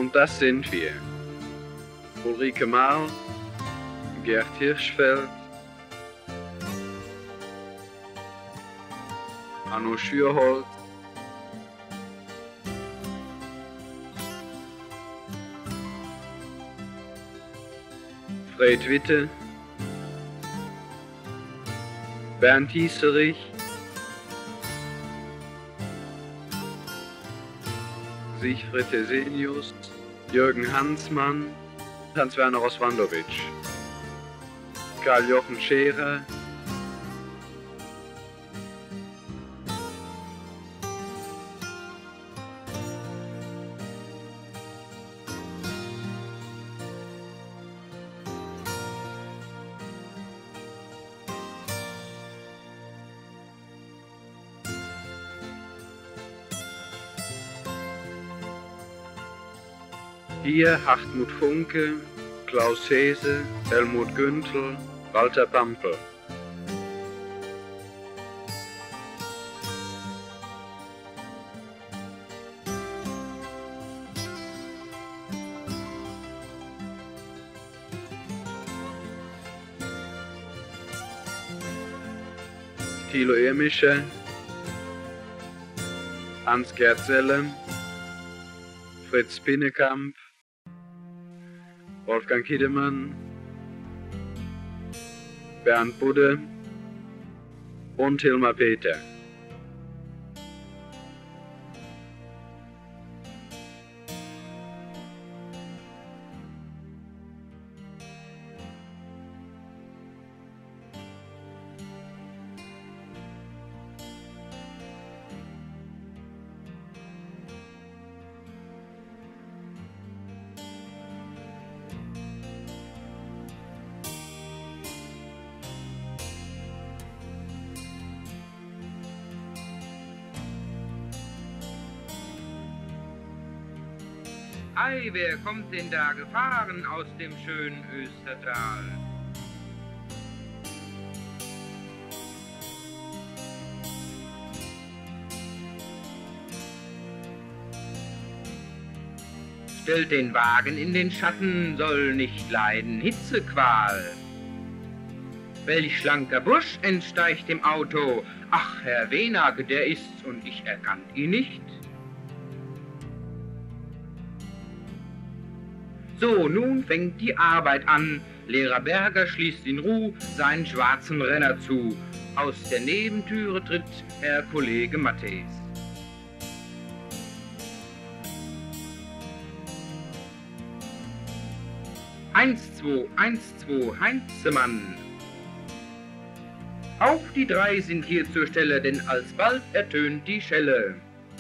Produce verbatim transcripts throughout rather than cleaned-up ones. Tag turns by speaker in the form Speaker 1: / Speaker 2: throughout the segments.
Speaker 1: Und das sind wir. Ulrike Mahl, Gerd Hirschfeld, Anno Schürholz, Fred Witte, Bernd Hieserich, Siegfried Hesenius, Jürgen Hansmann, Hans-Werner Oswandowitsch, Karl-Jochen Scherer, hier Hartmut Funke, Klaus Hese, Helmut Günthl, Walter Pampel. Thilo Irmischer, Hans-Gerd Selle, Fritz Pinnekamp, Wolfgang Kiedemann, Bernd Budde und Hilmar Peter.
Speaker 2: Ei, wer kommt denn da gefahren aus dem schönen Östertal? Stellt den Wagen in den Schatten, soll nicht leiden Hitzequal. Welch schlanker Bursch entsteigt im Auto, ach, Herr Wenag, der ist's und ich erkannt ihn nicht. So, nun fängt die Arbeit an. Lehrer Berger schließt in Ruh seinen schwarzen Renner zu. Aus der Nebentüre tritt Herr Kollege Matthäus. Eins, zwei, eins, zwei, Heinzemann. Auch die drei sind hier zur Stelle, denn alsbald ertönt die Schelle.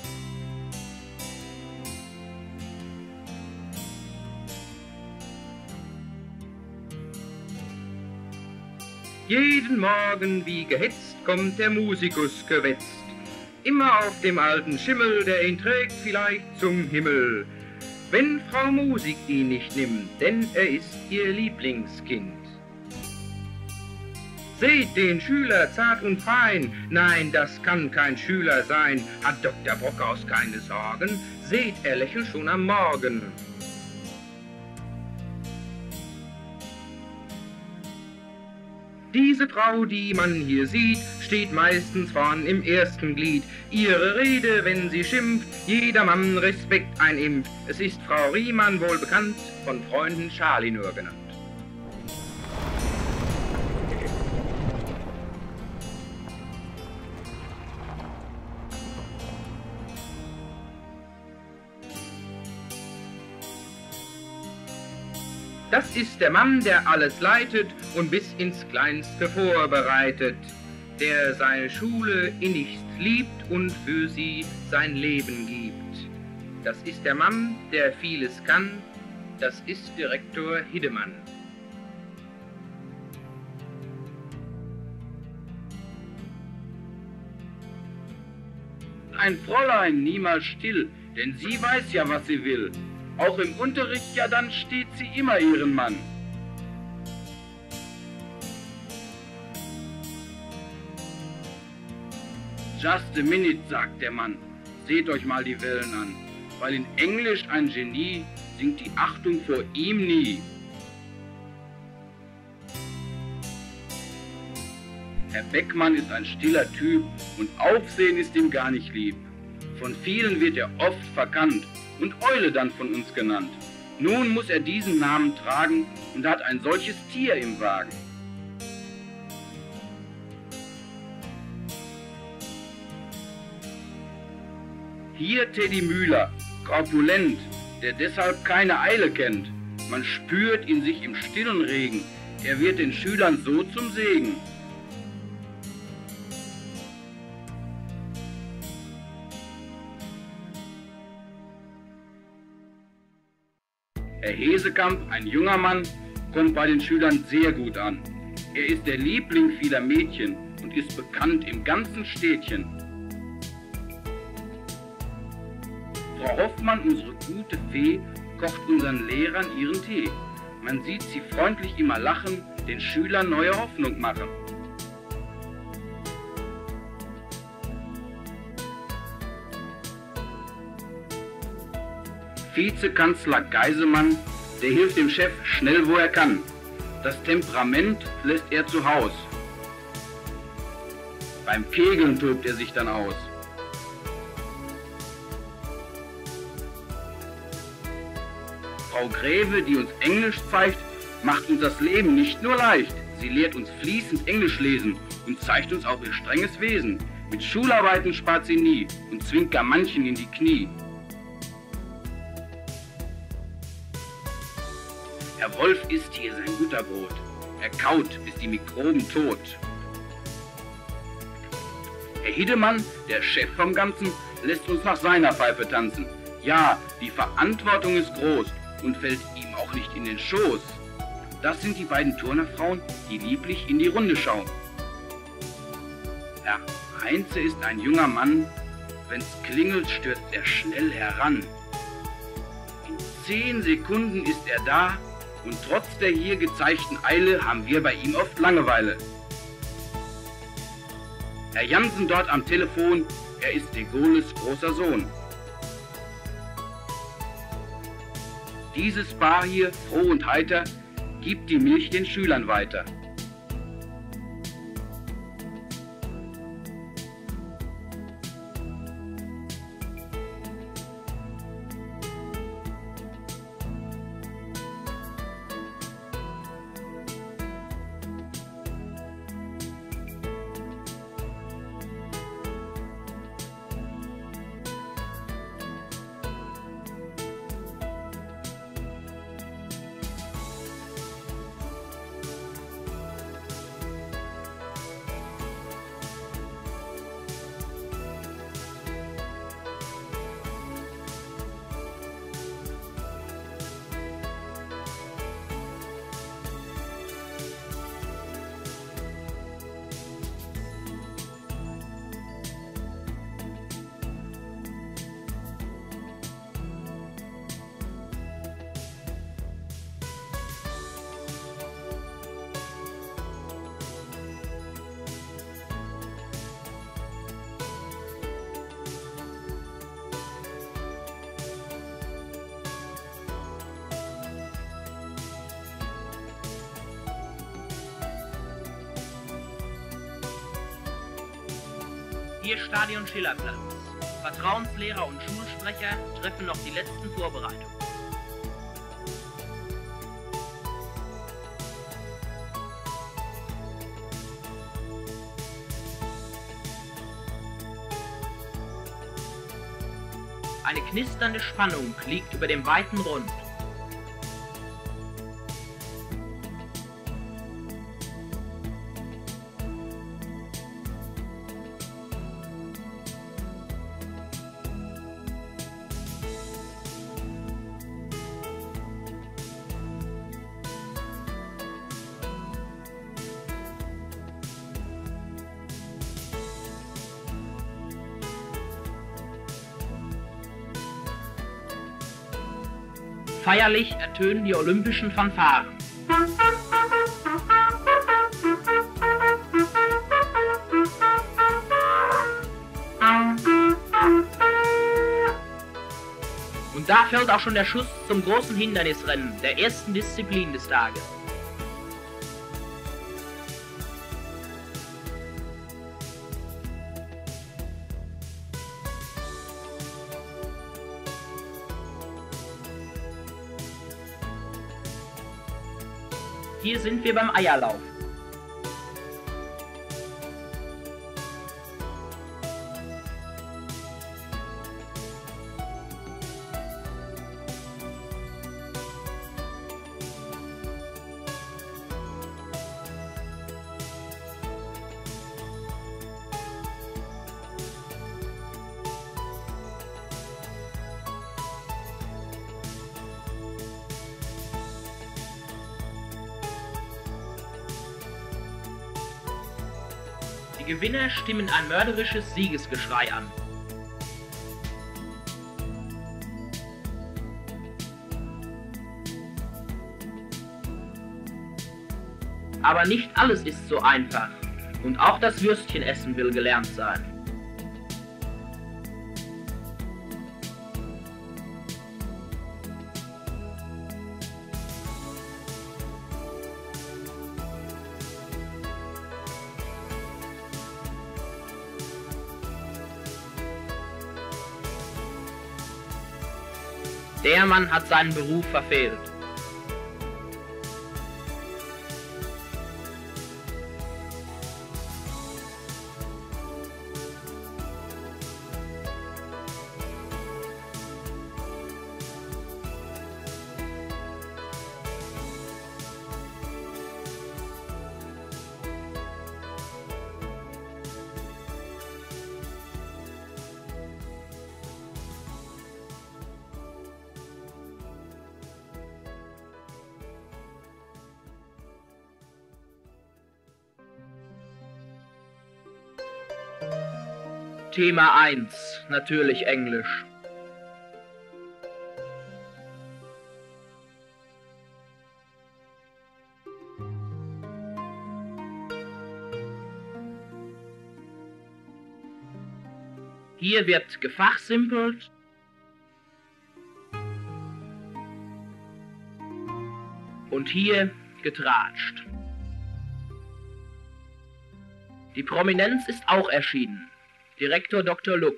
Speaker 2: Jeden Morgen wie gehetzt kommt der Musikus gewetzt, immer auf dem alten Schimmel, der ihn trägt vielleicht zum Himmel. Wenn Frau Musik ihn nicht nimmt, denn er ist ihr Lieblingskind. Seht den Schüler zart und fein, nein, das kann kein Schüler sein, hat Doktor Brockhaus keine Sorgen, seht, er lächelt schon am Morgen. Diese Frau, die man hier sieht, steht meistens vorn im ersten Glied. Ihre Rede, wenn sie schimpft, jedermann Respekt einimpft. Es ist Frau Riemann wohl bekannt, von Freunden Charlie nur genannt. Das ist der Mann, der alles leitet und bis ins Kleinste vorbereitet, der seine Schule innigst liebt und für sie sein Leben gibt. Das ist der Mann, der vieles kann, das ist Direktor Hiddemann.
Speaker 3: Ein Fräulein, niemals still, denn sie weiß ja, was sie will. Auch im Unterricht, ja, dann steht sie immer ihren Mann. Just a minute, sagt der Mann, seht euch mal die Wellen an, weil in Englisch ein Genie, sie sinkt die Achtung vor ihm nie. Herr Beckmann ist ein stiller Typ und Aufsehen ist ihm gar nicht lieb. Von vielen wird er oft verkannt und Eule dann von uns genannt. Nun muss er diesen Namen tragen und hat ein solches Tier im Wagen. Hier Teddy Müller, korpulent, der deshalb keine Eile kennt. Man spürt ihn sich im stillen Regen, er wird den Schülern so zum Segen. Herr Hesekamp, ein junger Mann, kommt bei den Schülern sehr gut an. Er ist der Liebling vieler Mädchen und ist bekannt im ganzen Städtchen. Frau Hoffmann, unsere gute Fee, kocht unseren Lehrern ihren Tee. Man sieht sie freundlich immer lachen, den Schülern neue Hoffnung machen. Vizekanzler Geisemann, der hilft dem Chef schnell, wo er kann. Das Temperament lässt er zu Haus. Beim Kegeln tobt er sich dann aus. Frau Greve, die uns Englisch zeigt, macht uns das Leben nicht nur leicht. Sie lehrt uns fließend Englisch lesen und zeigt uns auch ihr strenges Wesen. Mit Schularbeiten spart sie nie und zwingt gar manchen in die Knie. Herr Wolf isst hier sein Butterbrot. Er kaut, bis die Mikroben tot. Herr Hiedemann, der Chef vom Ganzen, lässt uns nach seiner Pfeife tanzen. Ja, die Verantwortung ist groß und fällt ihm auch nicht in den Schoß. Das sind die beiden Turnerfrauen, die lieblich in die Runde schauen. Herr Heinze ist ein junger Mann, wenn's klingelt, stürzt er schnell heran. In zehn Sekunden ist er da und trotz der hier gezeigten Eile haben wir bei ihm oft Langeweile. Herr Jansen dort am Telefon, er ist de Gaulles großer Sohn. Dieses Paar hier, froh und heiter, gibt die Milch den Schülern weiter.
Speaker 4: Hier Stadion Schillerplatz. Vertrauenslehrer und Schulsprecher treffen noch die letzten Vorbereitungen. Eine knisternde Spannung liegt über dem weiten Rund. Feierlich ertönen die olympischen Fanfaren. Und da fällt auch schon der Schuss zum großen Hindernisrennen, der ersten Disziplin des Tages. Hier sind wir beim Eierlauf. Die Gewinner stimmen ein mörderisches Siegesgeschrei an. Aber nicht alles ist so einfach. Und auch das Würstchenessen will gelernt sein. Der Mann hat seinen Beruf verfehlt. Thema eins, natürlich Englisch. Hier wird gefachsimpelt und hier getratscht. Die Prominenz ist auch erschienen. Direktor Doktor Luck.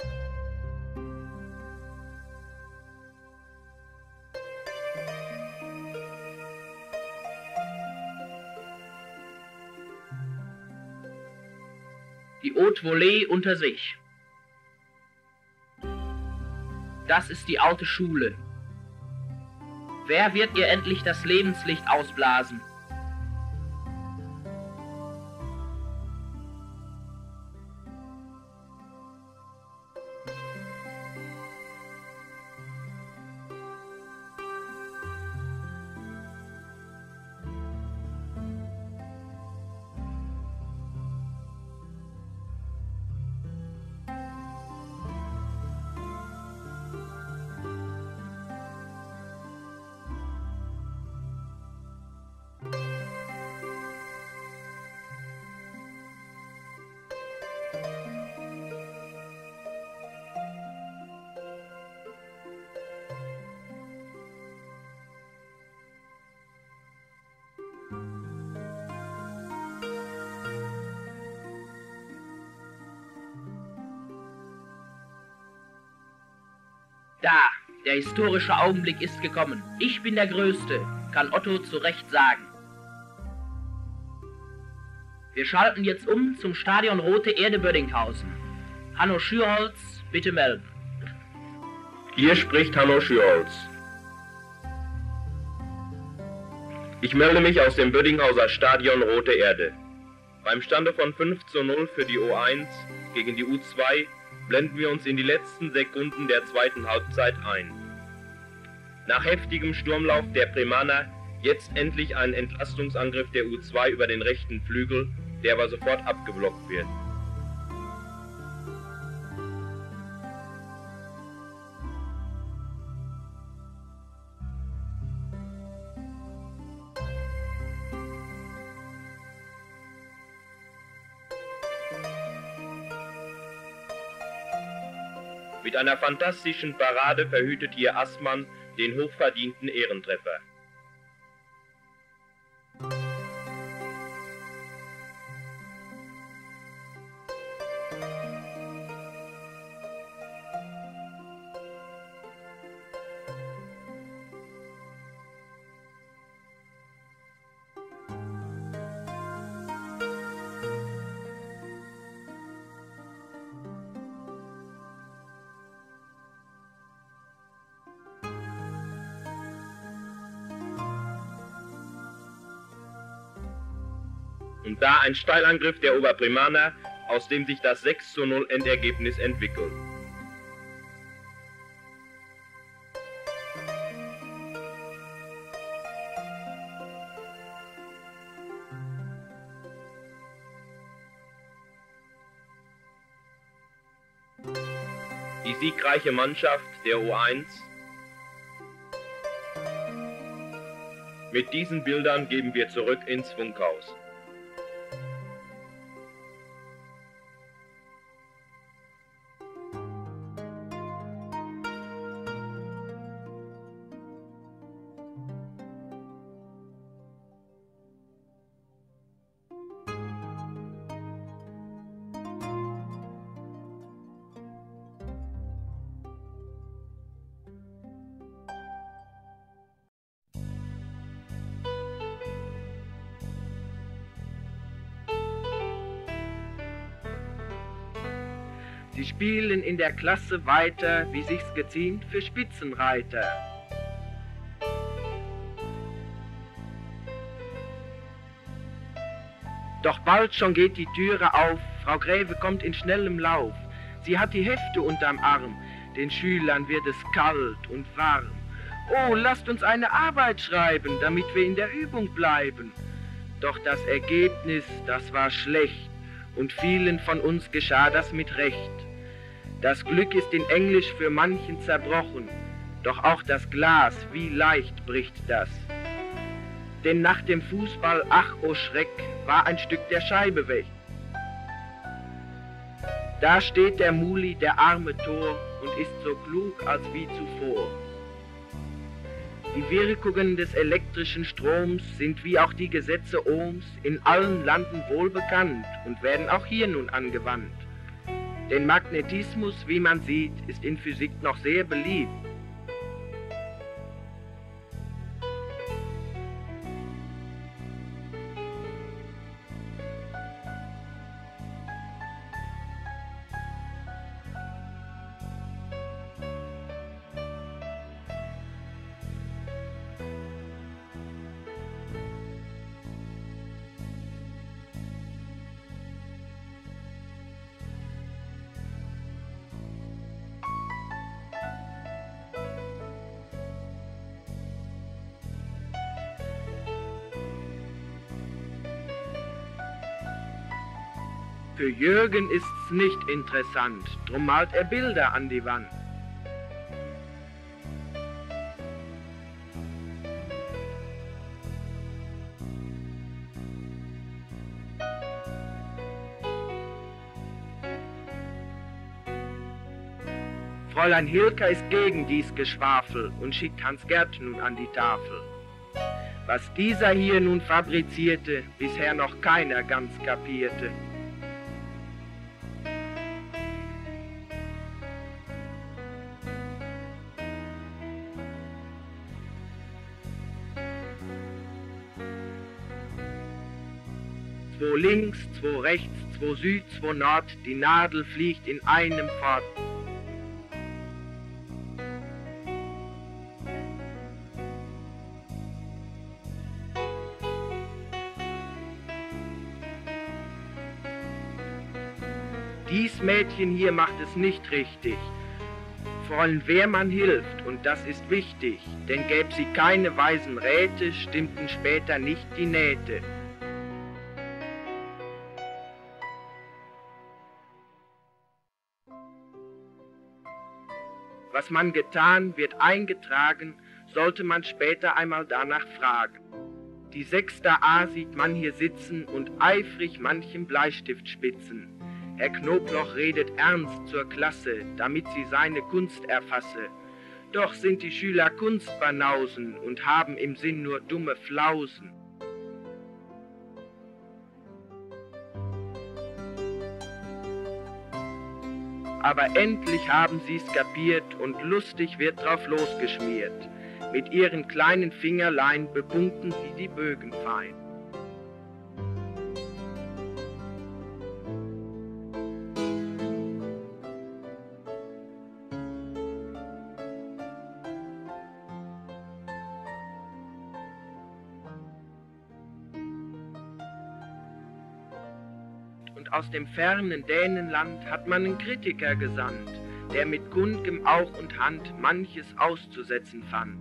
Speaker 4: Die Haute Volée unter sich. Das ist die alte Schule. Wer wird ihr endlich das Lebenslicht ausblasen? Da, der historische Augenblick ist gekommen. Ich bin der Größte, kann Otto zu Recht sagen. Wir schalten jetzt um zum Stadion Rote Erde Bödinghausen. Hanno Schürholz, bitte melden.
Speaker 5: Hier spricht Hanno Schürholz. Ich melde mich aus dem Bödinghauser Stadion Rote Erde. Beim Stande von fünf zu null für die U eins gegen die U zwei blenden wir uns in die letzten Sekunden der zweiten Halbzeit ein. Nach heftigem Sturmlauf der Bremaner jetzt endlich ein Entlastungsangriff der U zwei über den rechten Flügel, der aber sofort abgeblockt wird. Mit einer fantastischen Parade verhütet hier Assmann den hochverdienten Ehrentreffer. Und da ein Steilangriff der Oberprimaner, aus dem sich das sechs zu null Endergebnis entwickelt. Die siegreiche Mannschaft der U eins. Mit diesen Bildern geben wir zurück ins Funkhaus.
Speaker 2: Sie spielen in der Klasse weiter, wie sich's geziemt für Spitzenreiter. Doch bald schon geht die Türe auf, Frau Gräve kommt in schnellem Lauf. Sie hat die Hefte unterm Arm, den Schülern wird es kalt und warm. Oh, lasst uns eine Arbeit schreiben, damit wir in der Übung bleiben. Doch das Ergebnis, das war schlecht, und vielen von uns geschah das mit Recht. Das Glück ist in Englisch für manchen zerbrochen, doch auch das Glas, wie leicht bricht das. Denn nach dem Fußball, ach oh Schreck, war ein Stück der Scheibe weg. Da steht der Muli, der arme Tor, und ist so klug als wie zuvor. Die Wirkungen des elektrischen Stroms sind wie auch die Gesetze Ohms in allen Landen wohlbekannt und werden auch hier nun angewandt. Denn Magnetismus, wie man sieht, ist in Physik noch sehr beliebt. Für Jürgen ist's nicht interessant, drum malt er Bilder an die Wand. Fräulein Hilker ist gegen dies Geschwafel und schickt Hans-Gerd nun an die Tafel. Was dieser hier nun fabrizierte, bisher noch keiner ganz kapierte. Zwo links, zwo rechts, zwo Süd, zwo Nord, die Nadel fliegt in einem fort. Dies Mädchen hier macht es nicht richtig. Fräulein Wehrmann hilft, und das ist wichtig, denn gäb sie keine weisen Räte, stimmten später nicht die Nähte. Was man getan, wird eingetragen, sollte man später einmal danach fragen. Die sechster A sieht man hier sitzen und eifrig manchem Bleistift spitzen. Herr Knobloch redet ernst zur Klasse, damit sie seine Kunst erfasse. Doch sind die Schüler Kunstbanausen und haben im Sinn nur dumme Flausen. Aber endlich haben sie's kapiert und lustig wird drauf losgeschmiert. Mit ihren kleinen Fingerlein bepunkten sie die Bögen fein. Und aus dem fernen Dänenland hat man einen Kritiker gesandt, der mit kundgem Auch und Hand manches auszusetzen fand.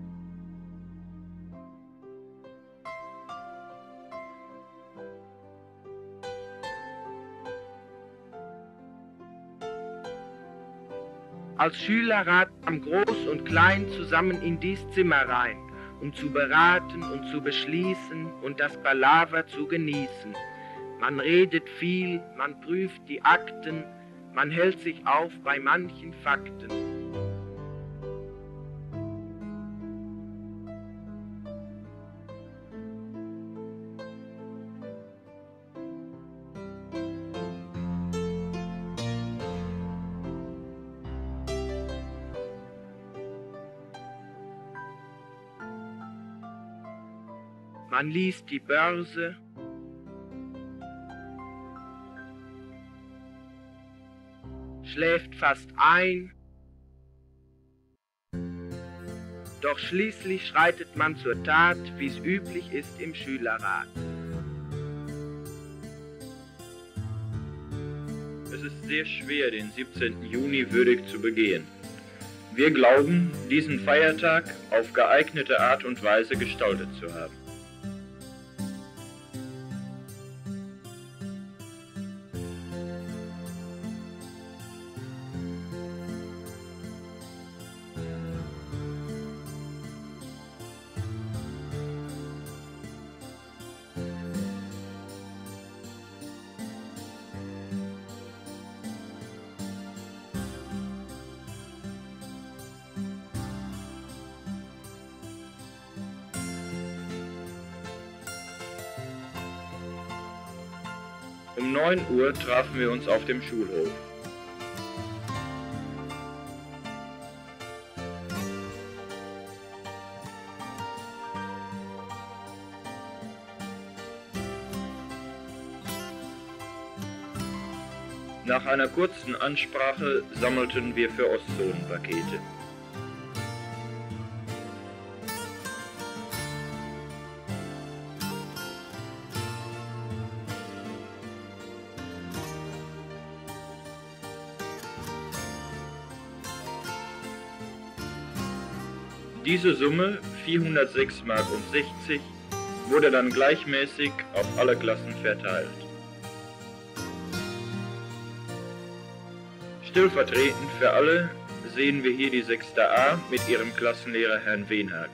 Speaker 2: Als Schülerrat kam Groß und Klein zusammen in dies Zimmer rein, um zu beraten und zu beschließen und das Palaver zu genießen. Man redet viel, man prüft die Akten, man hält sich auf bei manchen Fakten. Man liest die Börse, schläft fast ein, doch schließlich schreitet man zur Tat, wie's üblich ist im Schülerrat.
Speaker 5: Es ist sehr schwer, den siebzehnten Juni würdig zu begehen. Wir glauben, diesen Feiertag auf geeignete Art und Weise gestaltet zu haben. Um neun Uhr trafen wir uns auf dem Schulhof. Nach einer kurzen Ansprache sammelten wir für Ostzonen Pakete. Diese Summe, vierhundertsechs Mark und sechzig, wurde dann gleichmäßig auf alle Klassen verteilt. Stellvertretend für alle sehen wir hier die sechste A mit ihrem Klassenlehrer Herrn Wenhag.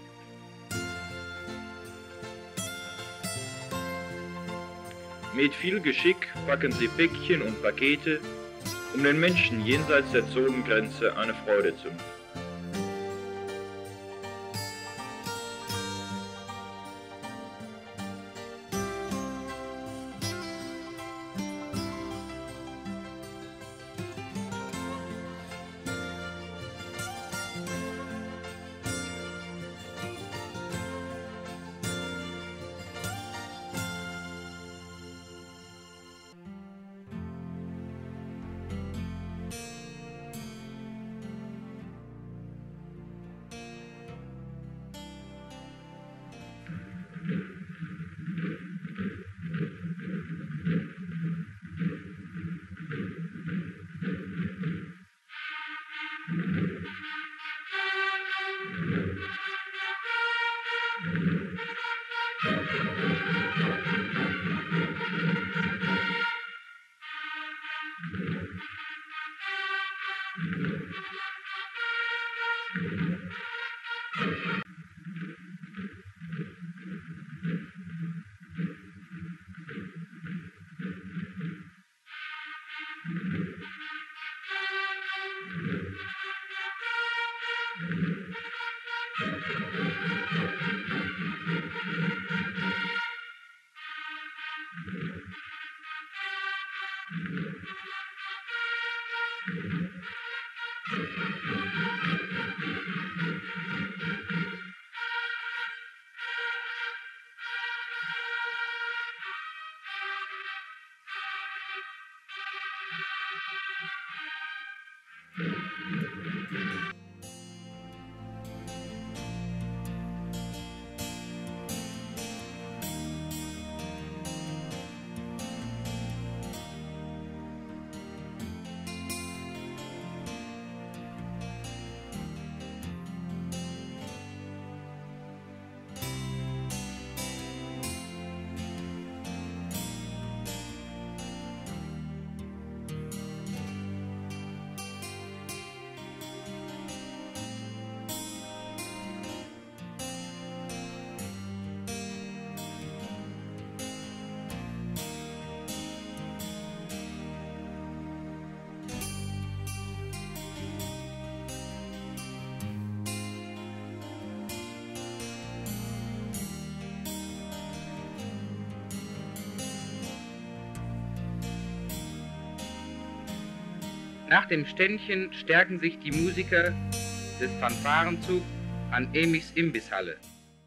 Speaker 5: Mit viel Geschick packen sie Päckchen und Pakete, um den Menschen jenseits der Zonengrenze eine Freude zu machen.
Speaker 2: Nach dem Ständchen stärken sich die Musiker des Fanfarenzugs an Emichs Imbisshalle.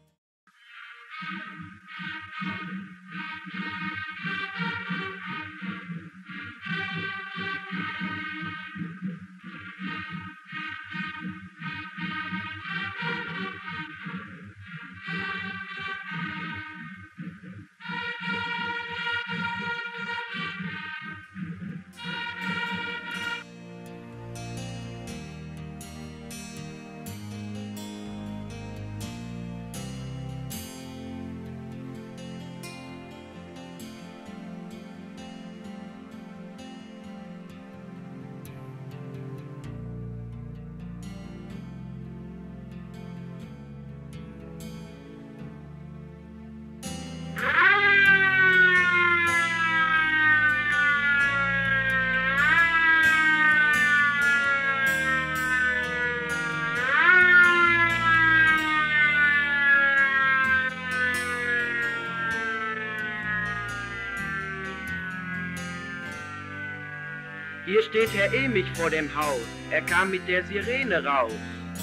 Speaker 6: Hier steht Herr Emich vor dem Haus, er kam mit der Sirene raus.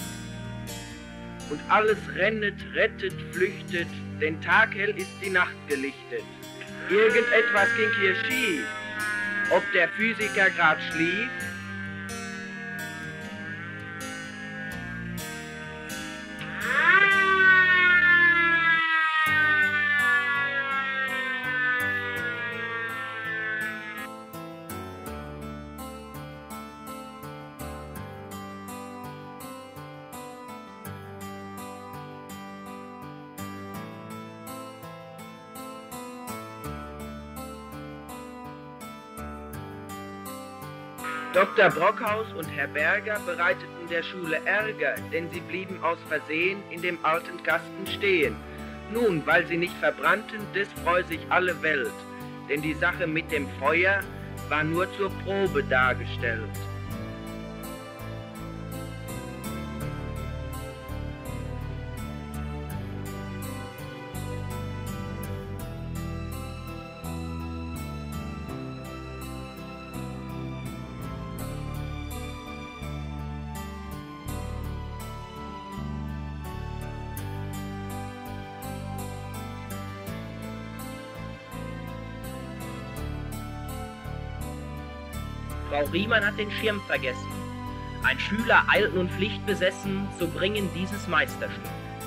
Speaker 6: Und alles rennet, rettet, flüchtet, denn taghell ist die Nacht gelichtet. Irgendetwas ging hier schief, ob der Physiker grad schlief. Doktor Brockhaus und Herr Berger bereiteten der Schule Ärger, denn sie blieben aus Versehen in dem alten Kasten stehen. Nun, weil sie nicht verbrannten, des freu sich alle Welt, denn die Sache mit dem Feuer war nur zur Probe dargestellt.
Speaker 4: Frau Riemann hat den Schirm vergessen. Ein Schüler eilt nun pflichtbesessen zu bringen dieses Meisterstück.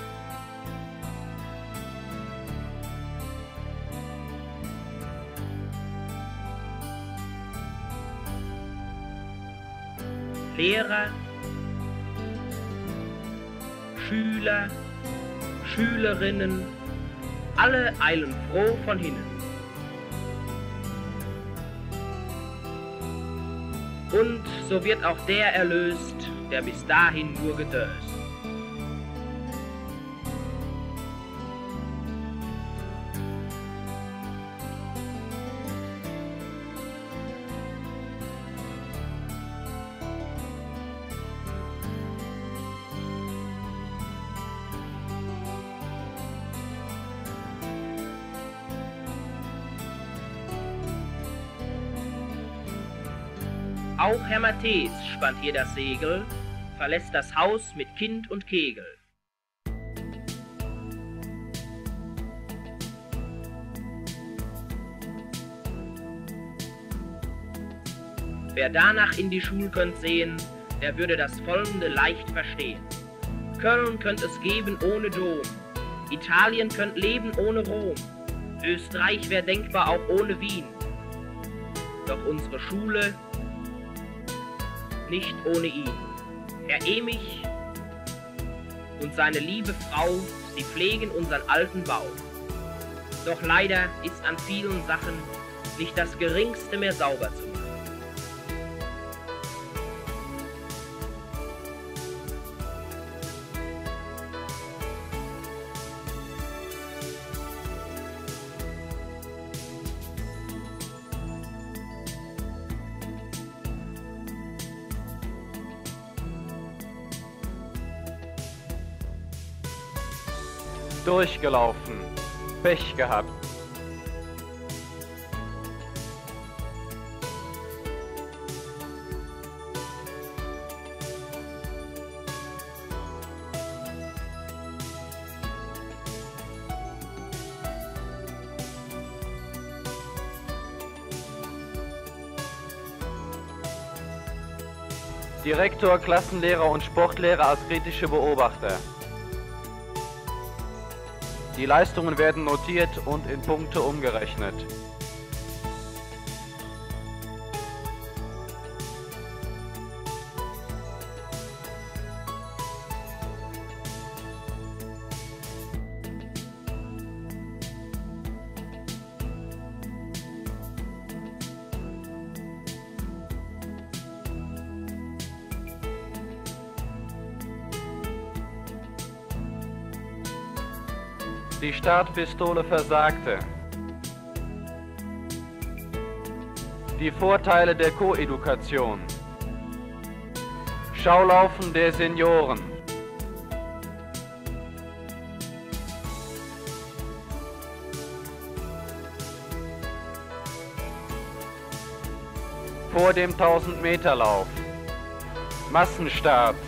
Speaker 4: Lehrer, Schüler, Schülerinnen, alle eilen froh von hinnen. Und so wird auch der erlöst, der bis dahin nur gedöst. Auch Herr Matthäus spannt hier das Segel, verlässt das Haus mit Kind und Kegel. Wer danach in die Schul könnt sehen, der würde das Folgende leicht verstehen. Köln könnt es geben ohne Dom, Italien könnt leben ohne Rom, Österreich wär denkbar auch ohne Wien. Doch unsere Schule nicht ohne ihn. Herr Emich und seine liebe Frau, sie pflegen unseren alten Bau. Doch leider ist an vielen Sachen nicht das Geringste mehr sauber zu machen.
Speaker 7: Durchgelaufen, Pech gehabt. Direktor, Klassenlehrer und Sportlehrer als kritische Beobachter. Die Leistungen werden notiert und in Punkte umgerechnet. Die Startpistole versagte. Die Vorteile der Koedukation. Schaulaufen der Senioren. Vor dem tausend-Meter-Lauf. Massenstart.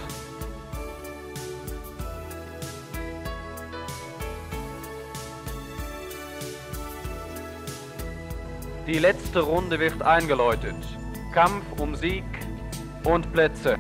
Speaker 7: Die letzte Runde wird eingeläutet. Kampf um Sieg und Plätze.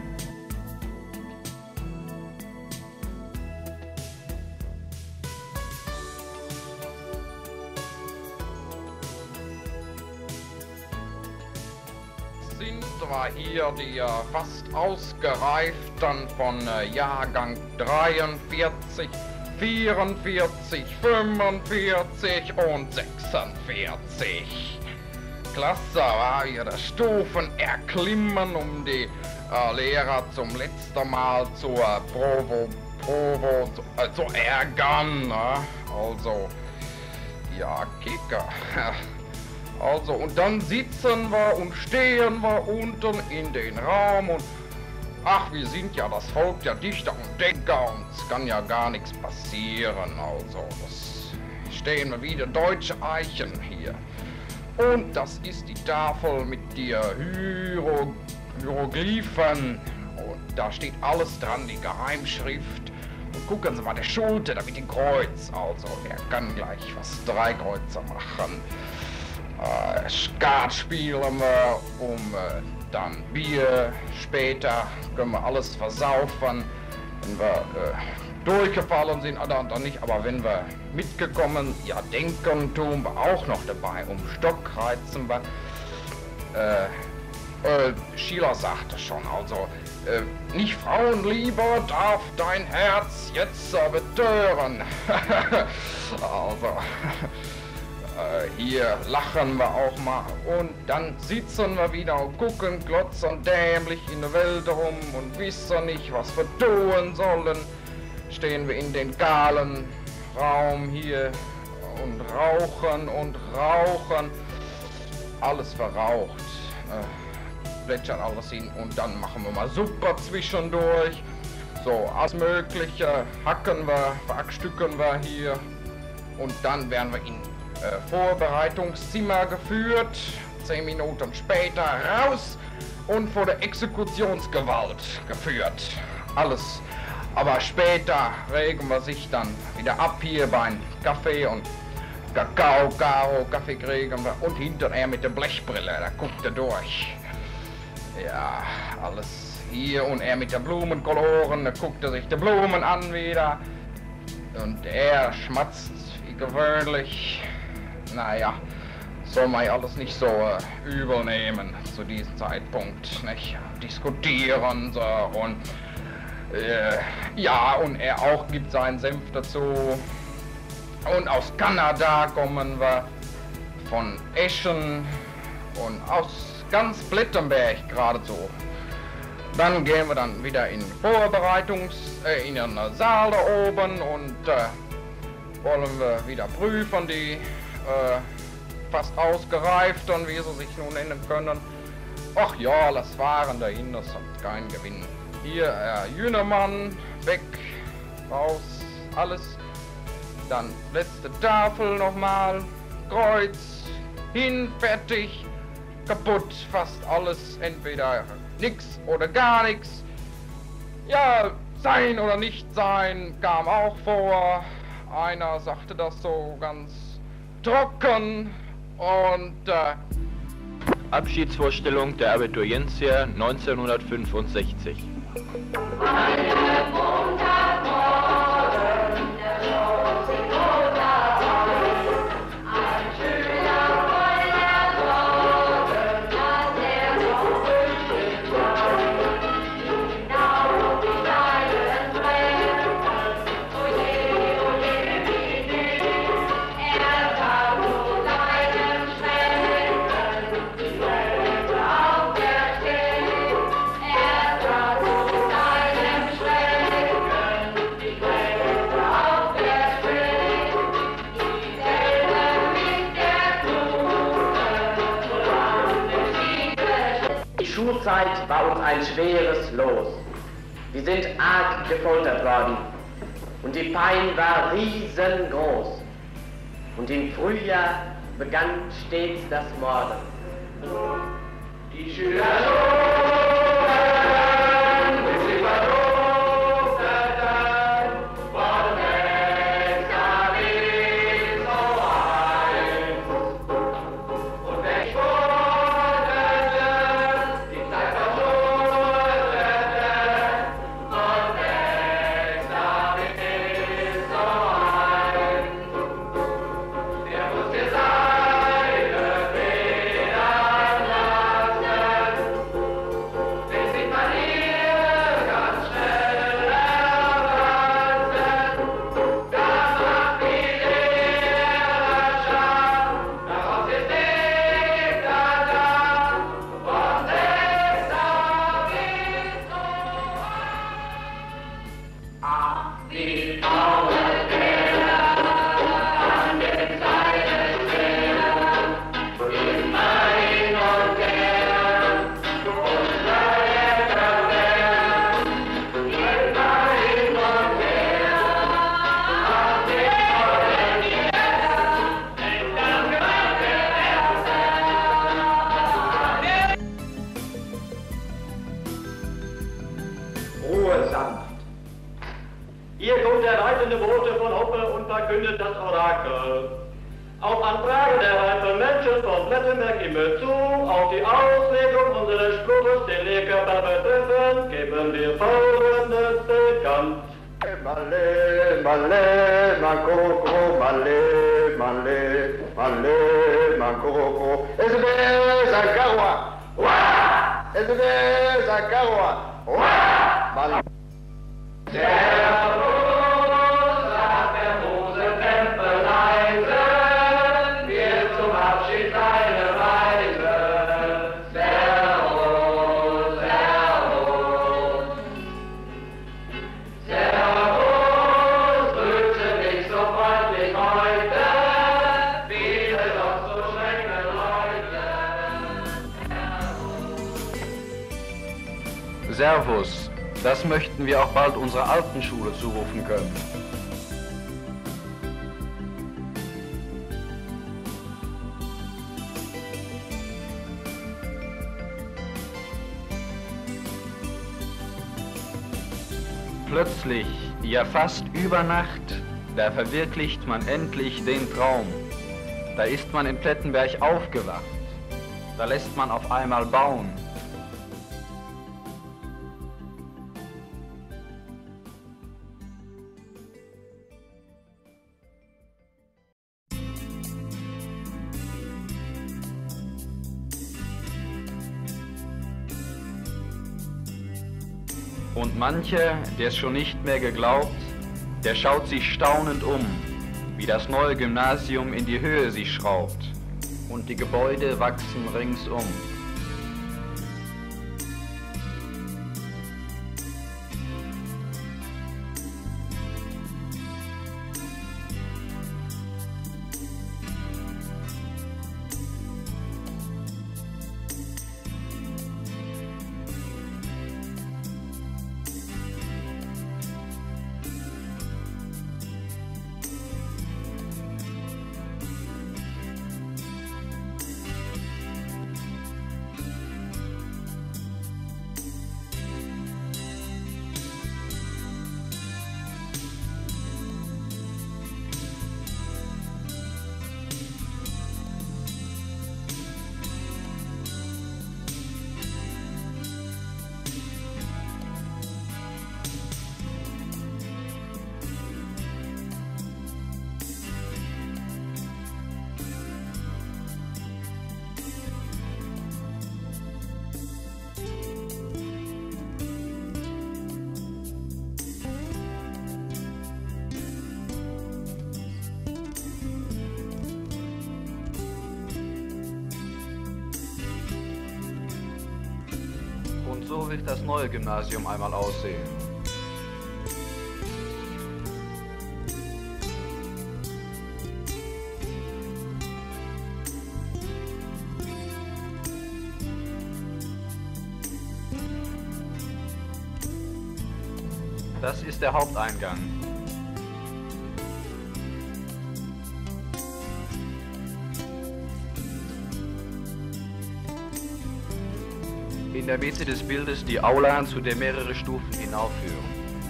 Speaker 8: Sind wir hier die äh, fast ausgereiften von äh, Jahrgang dreiundvierzig, vierundvierzig, fünfundvierzig und sechsundvierzig. Klasse, war hier das Stufen erklimmen, um die äh, Lehrer zum letzten Mal zu äh, Provo, Provo zu, äh, zu ärgern. Ne? Also, ja, Kicker. Also, und dann sitzen wir und stehen wir unten in den Raum und ach, wir sind ja das Volk der Dichter und Denker und es kann ja gar nichts passieren. Also, das stehen wir wieder deutsche Eichen hier. Und das ist die Tafel mit den Hiero Hieroglyphen. Und da steht alles dran, die Geheimschrift. Und gucken Sie mal, der Schulte da mit dem Kreuz. Also, der kann gleich was drei Kreuzer machen. Äh, Skat spielen wir, um äh, dann Bier. Später können wir alles versaufen. Wenn wir äh, durchgefallen sind, oder dann nicht, aber wenn wir mitgekommen, ja, denken tun wir auch noch dabei, um Stock reizen wir. Äh, äh, Schiller sagte schon, also, äh, nicht Frauenliebe darf dein Herz jetzt äh, betören. Also, äh, hier lachen wir auch mal und dann sitzen wir wieder und gucken, glotzen dämlich in der Welt rum und wissen nicht, was wir tun sollen. Stehen wir in den kahlen Raum hier und rauchen und rauchen. Alles verraucht. Äh, plätschern alles hin und dann machen wir mal Suppe zwischendurch. So, alles Mögliche hacken wir, verhackstücken wir hier. Und dann werden wir in äh, Vorbereitungszimmer geführt. Zehn Minuten später raus und vor der Exekutionsgewalt geführt. Alles. Aber später regen wir sich dann wieder ab hier beim Kaffee und Kakao, Karo, Kaffee kriegen wir und hinterher mit der Blechbrille, da guckt er durch. Ja, alles hier und er mit der Blumenkoloren, da guckt er sich die Blumen an wieder. Und er schmatzt wie gewöhnlich. Naja, soll man ja alles nicht so äh, übel nehmen zu diesem Zeitpunkt, nicht? Diskutieren so und äh, ja, und er auch gibt seinen Senf dazu. Und aus Kanada kommen wir, von Eschen und aus ganz Plettenberg geradezu. Dann gehen wir dann wieder in Vorbereitungs, äh, in den Saal da oben und äh, wollen wir wieder prüfen, die äh, fast ausgereiften, wie sie sich nun nennen können. Ach ja, das waren da hin, das hat keinen Gewinn. Hier, Herr äh, Jünemann, weg, raus, alles. Dann letzte Tafel nochmal, Kreuz, hin, fertig, kaputt, fast alles, entweder nix oder gar nichts. Ja, sein oder nicht sein kam auch vor. Einer sagte das so ganz trocken und äh,
Speaker 5: Abschiedsvorstellung der Abiturientier neunzehnhundertfünfundsechzig.
Speaker 4: Die Schulzeit war uns ein schweres Los. Wir sind arg gefoltert worden und die Pein war riesengroß. Und im Frühjahr begann stets das Morden. Die Schüler
Speaker 9: Hier kommt der reitende Bote von Hoppe und verkündet das Orakel. Auf Anfrage der reifen Menschen von Plettenberg immer zu, auf die Auslegung unseres Spruches, den Lehrkörper betreffend, geben wir folgendes bekannt.
Speaker 10: Male, male, makoko, male, male, male, makoko. Ezebe Zakarwa, wa! Ezebe Zakarwa, wa! Male.
Speaker 7: Servus, das möchten wir auch bald unserer alten Schule zurufen können. Plötzlich, ja fast über Nacht, da verwirklicht man endlich den Traum. Da ist man in Plettenberg aufgewacht, da lässt man auf einmal bauen. Und mancher, der es schon nicht mehr geglaubt, der schaut sich staunend um, wie das neue Gymnasium in die Höhe sich schraubt und die Gebäude wachsen ringsum. Und so wird das neue Gymnasium einmal aussehen. Das ist der Haupteingang. In der Mitte des Bildes die Aula, zu der mehrere Stufen hinaufführen.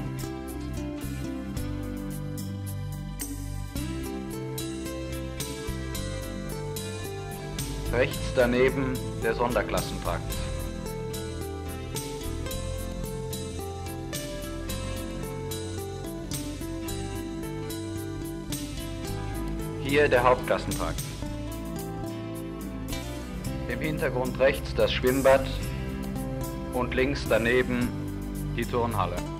Speaker 7: Rechts daneben der Sonderklassentrakt. Hier der Hauptklassentrakt. Im Hintergrund rechts das Schwimmbad und links daneben die Turnhalle.